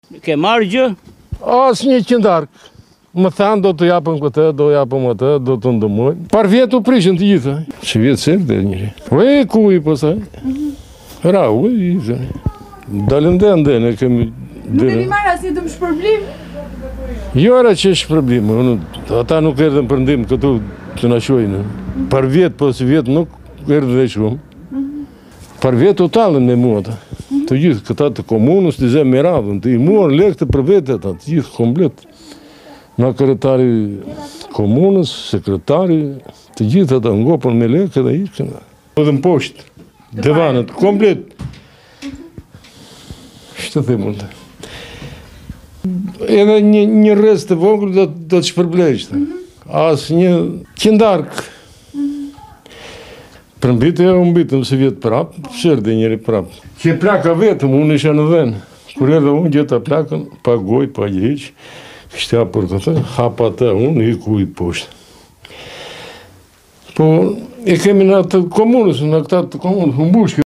Ke marrë gjë? Asë një qëndark. Më thanë do të japëm këtë, do japëm atë, do të ndëmojnë. Par vjetë u prishën të gjithë. Që vjetë sërë dhe njëri. Ue, ku i pësaj? Ra, ue, i zëri. Dalën dhe ndene, kemi... Nuk e një marrë asë një të më shpërblim? Jo era që shpërblim, ata nuk erdhen për ndim këtu të në shojnë. Par vjetë, po si vjetë nuk erdhen dhe shumë. Par vjetë u talën me mua ata. Të gjithë këta të komunës, të zemë me radhën, të i muar lekte për vete ata, të gjithë komplet. Nga kërëtari komunës, sekretari, të gjithë ata ngopën me lekë dhe ikën. Dhe në poshtë, divanët, komplet. Shtë të mund të. Edhe një rrez të vogël do të shpërblejshtë. Asë një qëndark. Për mbitë e umbitëm se vjetë prapë, shërdi njëri prapë. Që plaka vetëm, unë isha në dhenë. Kur edhe unë gjeta plakën, pa goj, pa gjeqë, shtja për këtë, hapa të unë, i ku i poshtë. Po, e kemi në atë komunës, në këta të komunës, në mbushkë.